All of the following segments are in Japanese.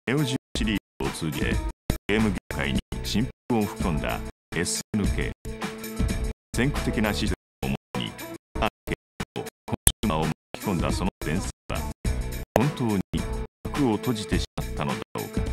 ネオジオシリーズを通じてゲーム業界に新風を吹き込んだ SNK。 先駆的なシステムをもとにアーケードとコンシューマーを巻き込んだその伝説は本当に幕を閉じてしまったのだろうか。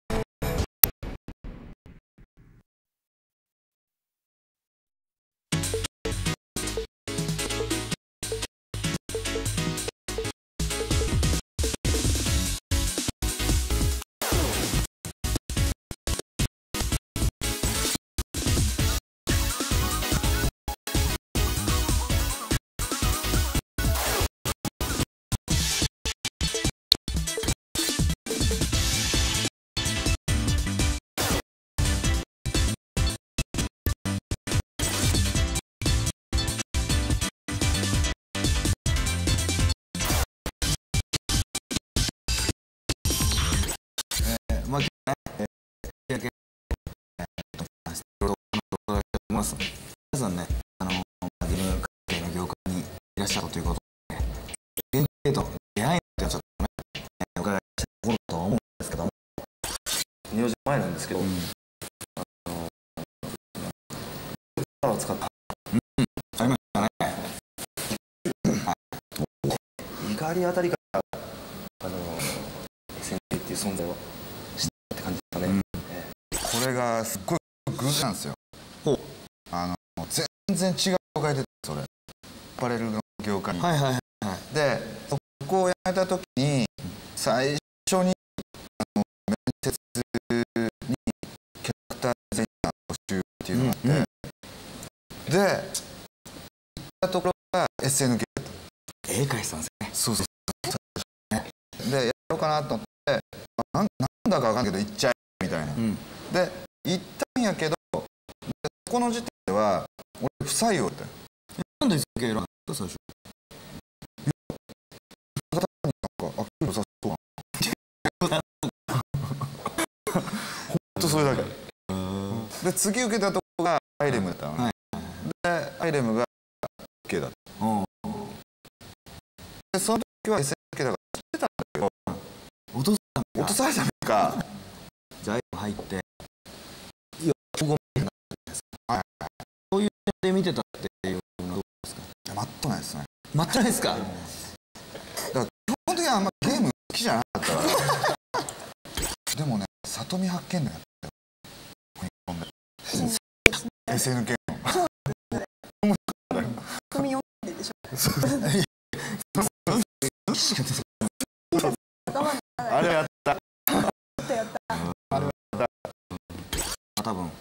皆さんね、ゲーム関係の業界にいらっしゃるということで、ゲーム系と出会いっていうのはちょっとね、お伺いしたところと思うんですけども、 2、4時前なんですけど、を使った、 ありましたね。 怒りあたりからSNK っていう存在を知ったって感じですかね。 これがすっごい偶然なんですよ。全然違う業界で、それアパレルの業界に。でそこを辞めた時に最初に面接にキャラクターデザイナー募集っていうのがあって、で行ったところが SNK だった。絵描いてたんですね。そうでやろうかなと思ってなんだかわかんないけど行っちゃえみたいな。で行ったんやけど、そこの時点では俺不採用って。なんで SNK 選んだの最初。ほんとそれだけで、次受けたとこがアイレムだったの、でアイレムが OK だった。でその時は SNK だから知ってたんだけど、落とされたのか。じゃあアイレム入っていやそういう点で見てたっていうのはどうですか。いやマットないですね。マットないですか。だから基本的にはあんまゲーム好きじゃなかったからでもね、里見八犬のやったよ。SNK の。あれやった。多分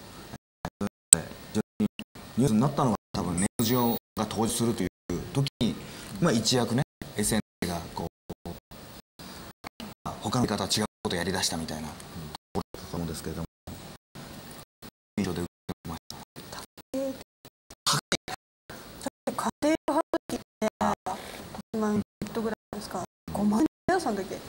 ニュースになったのが多分ネオジオが登場するという時に、一躍ね SNK がこう他の方と違うことをやりだしたみたいなところだと思うんですけれども、印象で受けました。 家庭のハッキって1万円ぐらいですか。5万円だその時。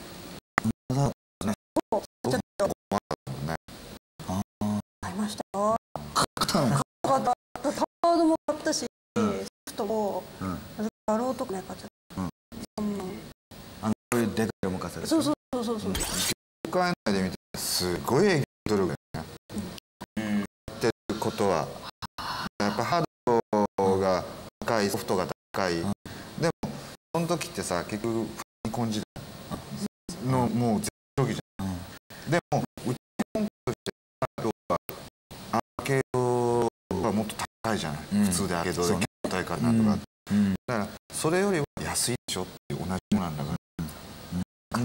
買いましたよ。タワードも買ったし、ソフトもやろうとかね買っちゃった。 こういうでかいお任せです。 そう。 業界内で見てすごい営業努力だね。っていうことはやっぱハードが高い、ソフトが高い。でもその時ってさ、結局ファミコン時代のもう絶頂期じゃん。でもうちの本としてアーケードはもっと高いじゃない、普通でアーケードで筐体からなんとか、だからそれよりは安いでしょっていう同じものなんだから、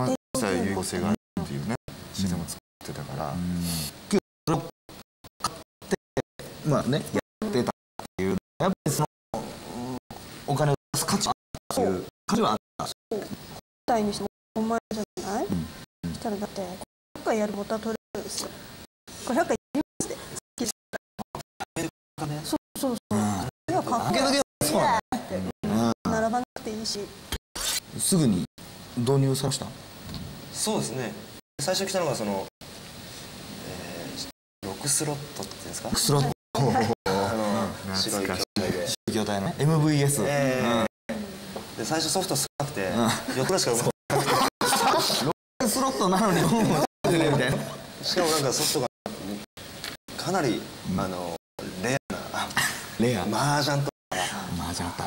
実際有効性があるっていうねシステムを作ってたから、それを買ってやってたっていう、やっぱりそのお金を出す価値っていう価値はあった。 体にしても5万円じゃない。そしたらだって500回やるボタン取れるんですよ。500回やりますって。そう。いやかっこいい。並ばなくていいし。 すぐに導入されました。 そうですね。最初来たのがその6スロットっていうんですか。 6スロット。 白い筐体の MVS。 で最初ソフト少なくて4つぐらいしか動かなくて。 スロットなのに本を作るみたいな。 しかもなんかソフトがかなりレアなレア麻雀とか麻雀あった。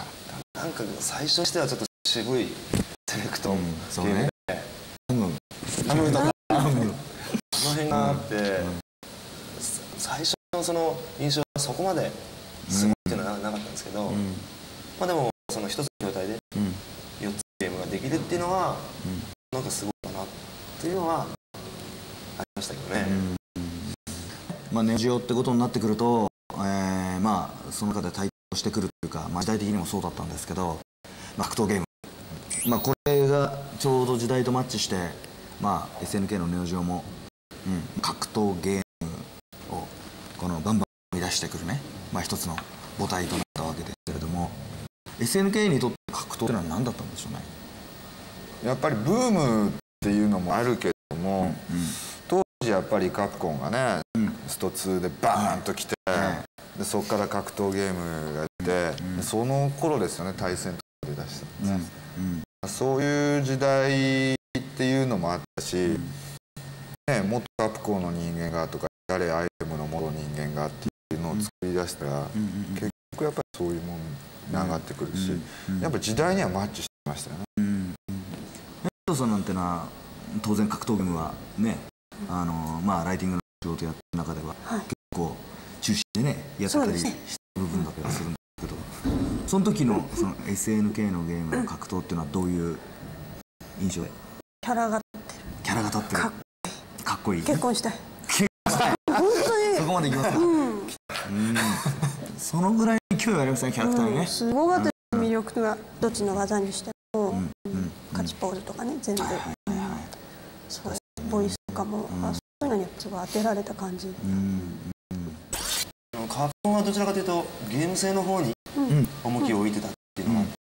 なんか最初にしてはちょっと渋いセレクトそうね。 ハムとかその辺があって最初のその印象はそこまですごいっていうのはなかったんですけど、まあでもその一つの筐体で4つゲームができるっていうのはなんかすごいかなっていうのはありましたけどね。 まあネオジオってことになってくると、まあその中で対抗してくるというか、まあ、時代的にもそうだったんですけど、まあ、格闘ゲーム、まあこれがちょうど時代とマッチして、まあ SNK のネオジオも、格闘ゲームをこのバンバン生み出してくるね、まあ一つの母体となったわけですけれども、 SNK にとって格闘というのは何だったんでしょうね。 やっぱりブームっていうのもあるけども、当時やっぱりカプコンがね、スト2でバーンと来て、でそこから格闘ゲームが出て、その頃ですよね、対戦とかで出したんです、そういう時代っていうのもあったし、ね、元カプコンの人間がとか誰アイテムの元人間がっていうのを作り出したら、結局やっぱりそういうもんに上がってくるし、やっぱ時代にはマッチしてましたよね。 ヘッドソンなんてのは当然格闘ゲームはね、まあライティングの仕事やってる中では結構中心でねやってたりした部分だったりするんだけど、その時のその SNK のゲームの格闘っていうのはどういう印象で？ キャラが立ってる。 キャラが立ってる。かっこいい。 結婚したい。 本当にそこまでいきますか。そのぐらい勢いがありますね、キャラクターにね。 すごかった。魅力がどっちの技にしても、勝ちポーズとかね、全部。そうボイスとかも、そういうのにすごい当てられた感じ。 カプコンはどちらかというとゲーム性の方に重きを置いてたっていうのがあって、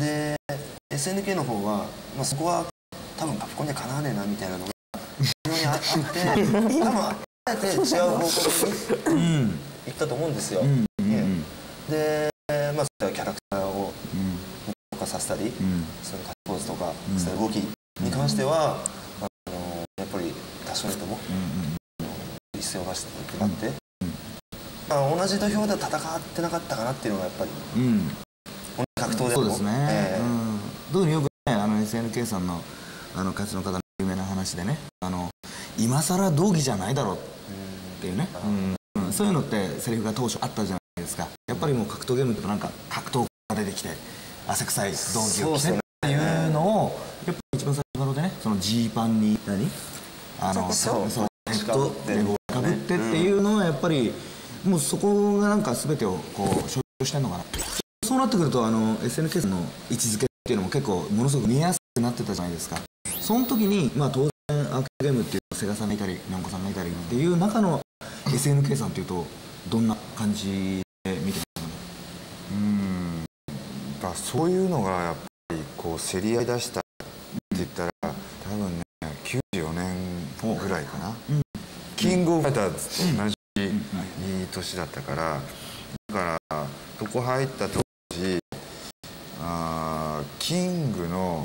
で SNK の方は、まあ、そこは多分カプコンにはかなわねえなみたいなのが非常にあって多分あえて違う方向に行ったと思うんですよ。で、まあ、そういったキャラクターを動かさせたり、その勝ちポーズとか、そういう動きに関してはやっぱり多少でも一線を出してってなって、同じ土俵では戦ってなかったかなっていうのがやっぱり、格闘でもそうですね。特によくね、SNK さんの勝ちの方の有名な話でね、今更道義じゃないだろうっていうね、そういうのってセリフが当初あったじゃないですか。やっぱりもう格闘ゲームってなんか格闘が出てきて汗臭い道義を着てっていうのをやっぱり一番最初のね、そのジーパンにヘッドでかぶってっていうのはやっぱりもうそこがなんか全てをこう象徴してんのかな。そうなってくるとSNK さんの位置づけっていうのも結構ものすごく見えやすくなってたじゃないですか。その時にまあ当然アーケードゲームっていうセガさんがいたりナンコさんがいたりっていう中の SNK さんっていうとどんな感じで見てますかね。 だそういうのがやっぱりこう競り合い出したって言ったら多分ね94年ぐらいかな、キングオブファイターズと同じいい年だったから、だからそこ入った当時キングの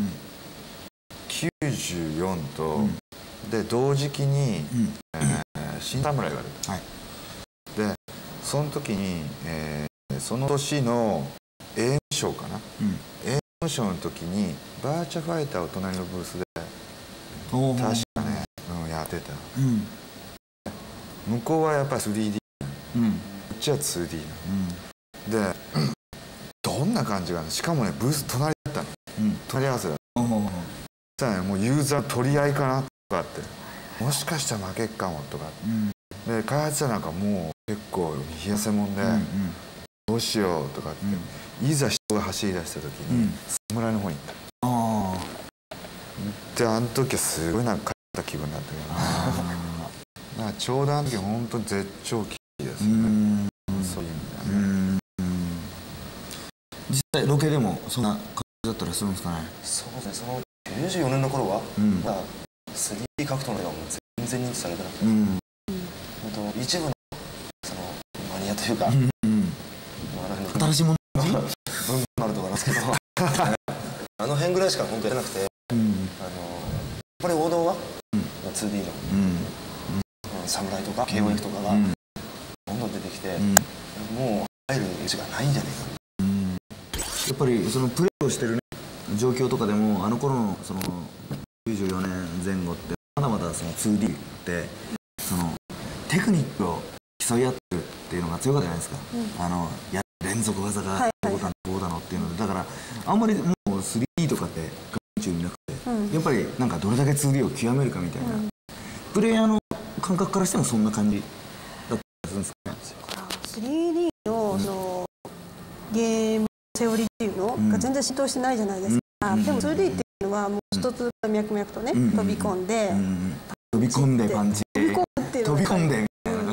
94と、で同時期に、新侍が出た、でその時に、その年の AM 賞かな、AM 賞の時にバーチャファイターを隣のブースで確かね、やってた、向こうはやっぱり 3D、こっちは 2D なの、でどんな感じかな、しかもねブース隣だったの、隣り合わせだった、そしたらねもうユーザー取り合いかなとかって、もしかしたら負けっかもとか、で開発者なんかもう結構冷やせもんで、どうしようとかって、いざ人が走り出した時に侍の方に行った、であの時はすごいなんか勝った気分だったけどねだからちょうどあの時本当に絶頂期ですね、そういう意味ではね。 実際ロケでもそんな感じだったりするんですかね。 そうですね、その94年の頃は、3D 格闘の映画も全然認知されてなくて、一部のそのマニアというか、 新しいもの文化あると思いますけどあの辺ぐらいしか本当やってなくて、やっぱり王道とか KOF とかがどんどん出てきて、もう入る余地がないんじゃないかな。 やっぱりそのプレーをしてるね状況とかでも、あの頃のその94年前後ってまだまだその 2D ってそのテクニックを競い合ってるっていうのが強かったじゃないですか。連続技がこうだのこうだのっていうので、だからあんまりもう 3D とかって眼中見なくて、やっぱりなんかどれだけ 2D を極めるかみたいな、プレイヤーの感覚からしてもそんな感じだったりするんですかね。 3D のそのゲームセオリーっていうのが全然浸透してないじゃないですか。でも 2D っていうのはもう一つ脈々とね飛び込んで飛び込んでパンチ飛び込むっていうのが飛び込んで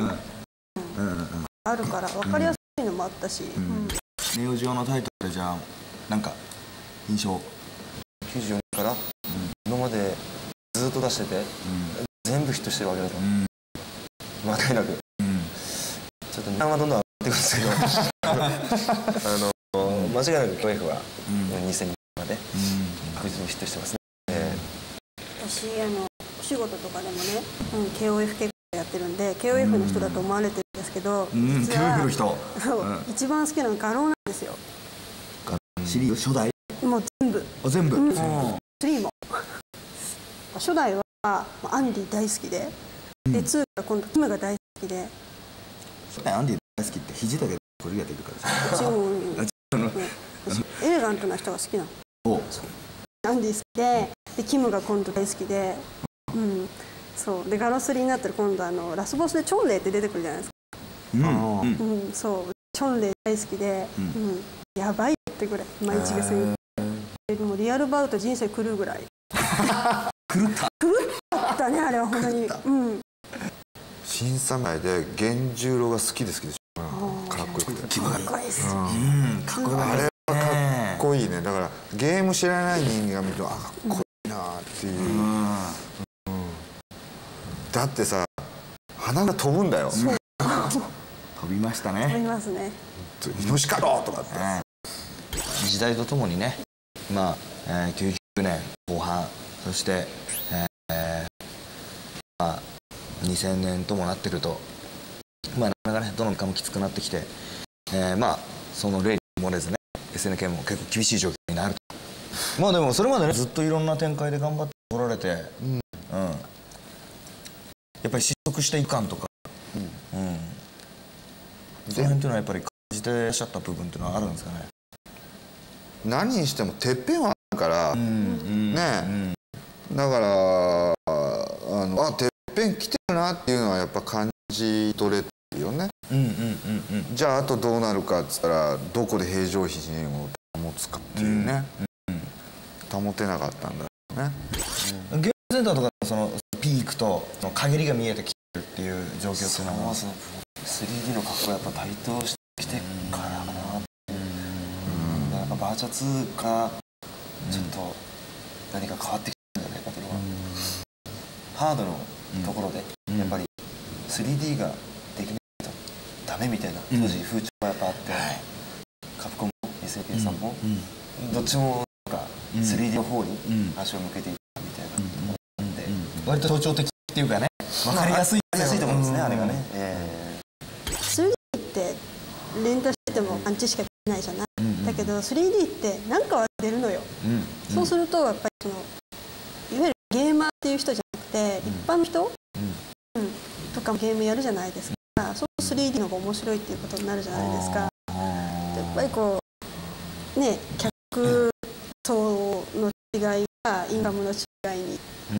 あるから分かりやすいのもあったし、 ネオジオのタイトルでじゃあなんか印象 94年から今までずっと出してて、全部ヒットしてるわけだと、間違いなく、ちょっと値段はどんどん上がってくるんですけど間違いなく KOF は2000年まで確実にヒットしてますね。 私お仕事とかでもね、KOF 結構やってるんで KOF の人だと思われてるんですけど、実は KOF の人一番好きなのガローなんですよ。 シリーズ初代もう全部全部 3も初代はアンディ大好きで、で2が今度キムが大好きで、 アンディ大好きって肘だけこれが出るからエレガントな人が好きなの。アンディ好きでキムが今度大好きで、そうでガロ3になったら今度ラスボスでチョンレイって出てくるじゃないですか。そうチョンレイ大好きで、やばいってぐらい毎日がでもリアルバウト人生狂うぐらい狂ったね、あれは本当に。 新侍で源十郎が好きでしょ。かっこよくてかっこいいです。 あれはかっこいいね。だからゲーム知らない人間が見るとかっこいいなっていう、だってさ鼻が飛ぶんだよ。 飛びましたね。 飛びますね。 イノシカロとかって、 時代とともにね、90年後半、そして2000年ともなってくると、なかなかねどのかもきつくなってきて、その例に漏れずね SNK も結構厳しい状況になると。でもそれまでねずっといろんな展開で頑張ってこられて、やっぱり失速していかんとか、その辺っていうのはやっぱり感じていらっしゃった部分っていうのはあるんですかね。 何にしてもてっぺんはあるからね。だからてっぺん来てるなっていうのはやっぱ感じ取れてるよね。じゃああとどうなるかっつったらどこで平常心を保つかっていうね、保てなかったんだろうね。 ゲームセンターとかそのピークとその陰りが見えてきてるっていう状況っていうのは 3D の格好やっぱ台頭してきてからかな。やっぱバーチャ2からちょっと何か変わってきたんじゃないかというのは、ハードのところでやっぱり 3D ができないとダメみたいな当時風潮がやっぱあって、カプコンも SNK さんもどっちもなんか 3D の方に足を向けていったみたいなところがあって、 割と象徴的っていうかね、分かりやすいと思うんですね、あれがね。 3D って連打しててもパンチしかできないじゃない。だけど 3D って何かは出るのよ。そうするとやっぱりいわゆるゲーマーっていう人じゃなくて一般の人とかもゲームやるじゃないですか。そう 3D の方が面白いっていうことになるじゃないですか。やっぱりこうね、客層の違いがインカムの違いに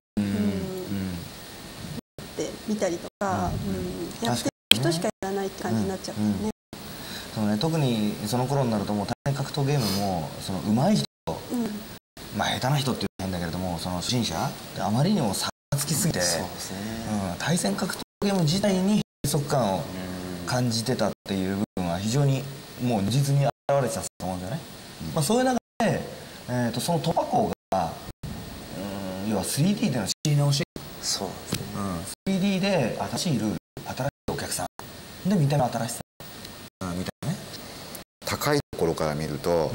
って見たりとか、やってる人しかやらないって感じになっちゃうからね。 そのね、特にその頃になるともう対戦格闘ゲームもその上手い人、下手な人っていうのは変だけれども、その初心者であまりにも差がつきすぎて、対戦格闘ゲーム自体に閉塞感を感じてたっていう部分は非常にもう実に現れてたと思うんだよね。そういう中で、その突破口が、要は 3D での仕切り直し、 そうですね、 3D で新しいルール、新しいお客さんで見た目新しさみたいなね。 高いところから見ると、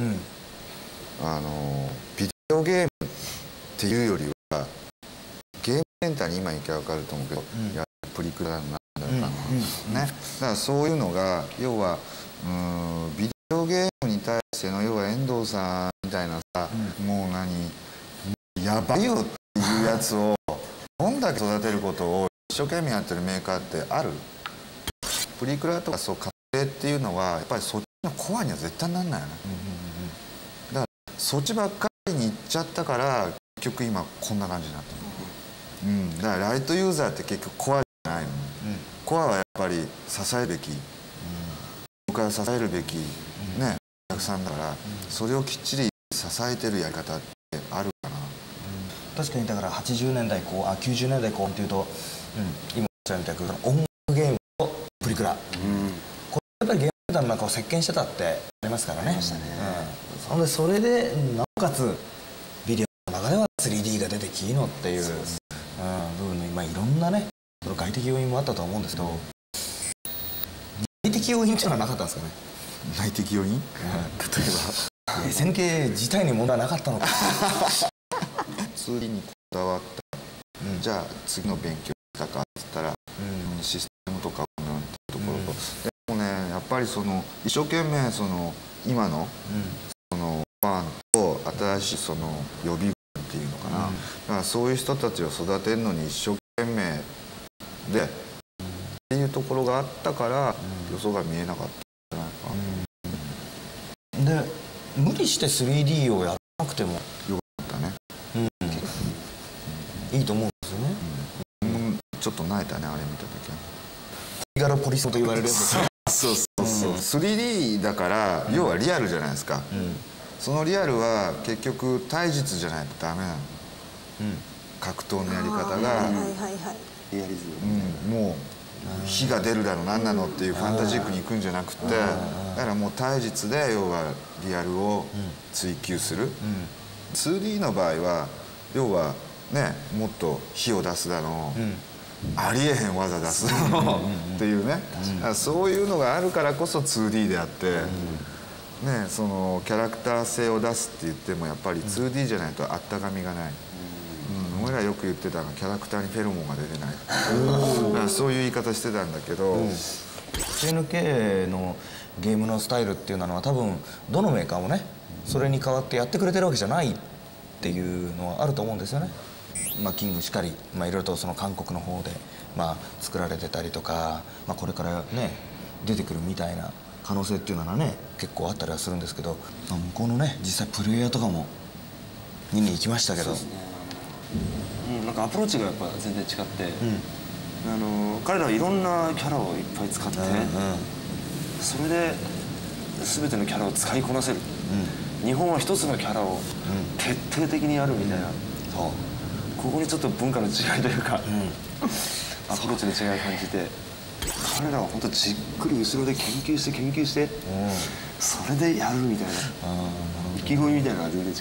ビデオゲームっていうよりはゲームセンターに今行けば分かると思うけど、プリクラなんだね、だからそういうのが要はビデオゲームに対しての要は遠藤さんみたいなさ、もうやばいよっていうやつをどんだけ育てることを一生懸命やってるメーカーってある？プリクラとかそう家庭っていうのはやっぱりそっちのコアには絶対なんないよね。だからそっちばっかりに行っちゃったから結局今こんな感じになってる。だからライトユーザーって結局コアじゃないの、コアはやっぱり支えるべき、僕から支えるべきねお客さんだから、それをきっちり支えてるやり方ってあるかな。 確かにだから80年代後半90年代後半っていうと、今おっしゃるみたいな音楽ゲームとプリクラ、これやっぱりゲームセンターの中を席巻してたってありますからね。それでなおかつビデオの中では 3D が出てきいのっていう部分の今いろんなね外的要因もあったとは思うんですけど、内的要因っていうのはなかったんですかね。 内的要因、例えば SNK 自体に問題はなかったのか。 2D にこだわった、じゃあ次の勉強したかって言ったら、システムとかなんてところと、でもねやっぱりその一生懸命その今の、そのファンと新しいその予備軍っていうのかな、だからそういう人たちを育てるのに一生懸命で、っていうところがあったから、予想が見えなかったんじゃないか。 で無理して 3D をやらなくてもよかったね。 いいと思うんですよね。 ちょっと泣いたね、あれ見た時は。 ポリガラポリソと言われるやつ。 そう、3D だから要はリアルじゃないですか。そのリアルは結局体実じゃないとダメなの。格闘のやり方がリアリズム、 もう火が出るだの何なのっていうファンタジックに行くんじゃなくて、だからもう体実で要はリアルを追求する。2D の場合は要はね、もっと火を出すだの、ありえへん技出すだのっていうね、そういうのがあるからこそ 2D であって、ね、そのキャラクター性を出すって言ってもやっぱり 2D じゃないとあったかみがない。俺らよく言ってたのはキャラクターにフェロモンが出てない、だからそういう言い方してたんだけど、 SNK のゲームのスタイルっていうのは多分どのメーカーもねそれに代わってやってくれてるわけじゃないっていうのはあると思うんですよね。キングしかり、いろいろとその韓国の方で作られてたりとか、これからね出てくるみたいな可能性っていうのはね結構あったりはするんですけど、向こうのね実際プレイヤーとかも見に行きましたけど、 なんかアプローチがやっぱ全然違って、彼らはいろんなキャラをいっぱい使って、それで全てのキャラを使いこなせる、日本は一つのキャラを徹底的にやるみたいな、ここにちょっと文化の違いというか、アプローチの違いを感じて、彼らは本当じっくり後ろで研究して、それでやるみたいな、意気込みみたいなのが全然違って。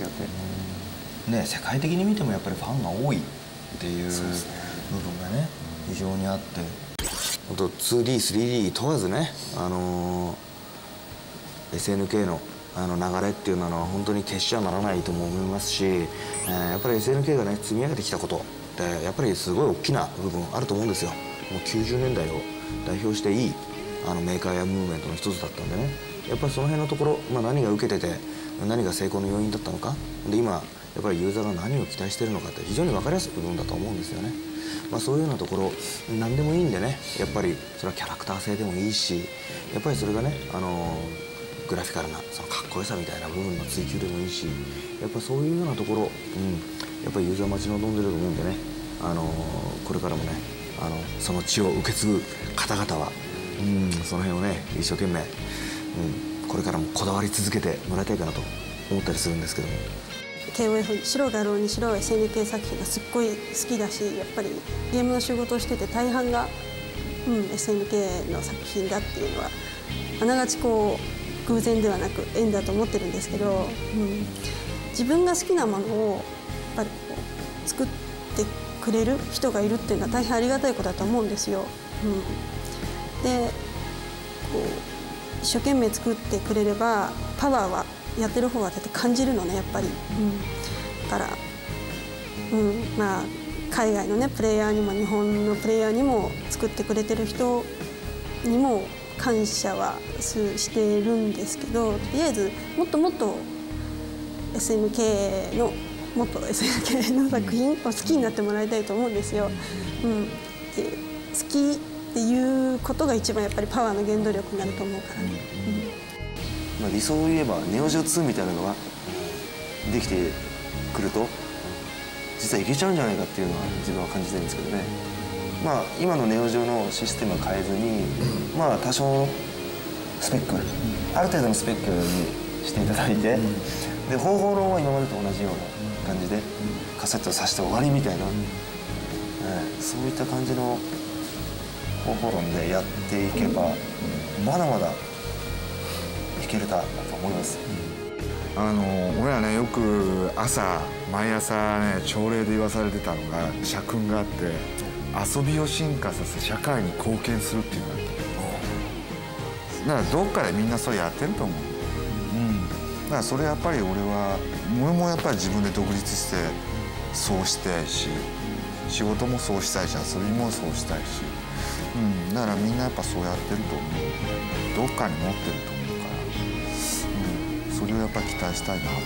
世界的に見てもやっぱりファンが多いっていう部分がね非常にあって、本当 2D、3D 問わずね、SNK の流れっていうのは本当に決してはならないとも思いますし、やっぱり SNK がね積み上げてきたことってやっぱりすごい大きな部分あると思うんですよ。もう90年代を代表していいメーカーやムーブメントの一つだったんでね、やっぱりその辺のところ、何が受けてて何が成功の要因だったのかで、今やっぱりユーザーが何を期待しているのかって非常に分かりやすい部分だと思うんですよね。そういうようなところ何でもいいんでね、やっぱりそれはキャラクター性でもいいし、やっぱりそれがねグラフィカルなそのかっこよさみたいな部分の追求でもいいし、やっぱそういうようなところ、やっぱりユーザー待ち望んでると思うんでね、これからもねその血を受け継ぐ方々は、その辺をね一生懸命、これからもこだわり続けてもらいたいかなと思ったりするんですけども。 KOF にしろ画廊にしろ SNK 作品がすっごい好きだし、やっぱりゲームの仕事をしてて大半が、SNK の作品だっていうのはあながちこう偶然ではなく縁だと思ってるんですけど、自分が好きなものをやっぱりこう作ってくれる人がいるっていうのは大変ありがたいことだと思うんですよ。でこう一生懸命作ってくれればパワーはやってる方はだって感じるのね、やっぱり。だから、海外のねプレイヤーにも日本のプレイヤーにも作ってくれてる人にも感謝はしてるんですけど、とりあえずもっともっと SNK の作品を好きになってもらいたいと思うんですよ。で好きっていうことが一番やっぱりパワーの原動力になると思うからね。 まあ理想を言えばネオジオ2みたいなのができてくると実はいけちゃうんじゃないかっていうのは自分は感じてるんですけどね。まあ今のネオジオのシステムは変えずに、まあ多少のスペック、ある程度のスペックにしていただいて、で方法論は今までと同じような感じでカセットを挿して終わりみたいな、そういった感じの方法論でやっていけばまだまだいけるかなと思います。 俺はねよく毎朝ね朝礼で言わされてたのが社訓があって、遊びを進化させ社会に貢献するっていうのがあった。だからどっかでみんなそれやってると思う。だからそれやっぱり俺もやっぱり自分で独立してそうしたいし、仕事もそうしたいし、遊びもそうしたいし、だからみんなやっぱそうやってると思う。どっかに持ってると思うから、それをやっぱり期待したいなと。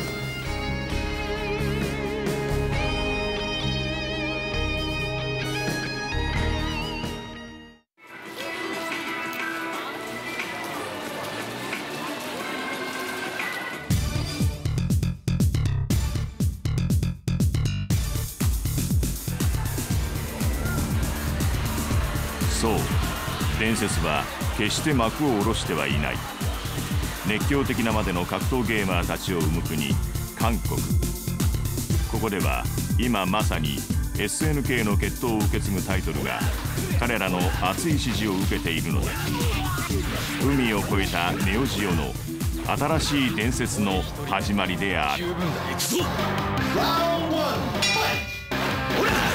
そう、伝説は決して幕を下ろしてはいない。熱狂的なまでの格闘ゲーマーたちを生む国、韓国。ここでは今まさに SNK の血統を受け継ぐタイトルが彼らの熱い支持を受けているのだ。海を越えたネオジオの新しい伝説の始まりである。 十分だ。行くぞ。ラウンド1、ファイト。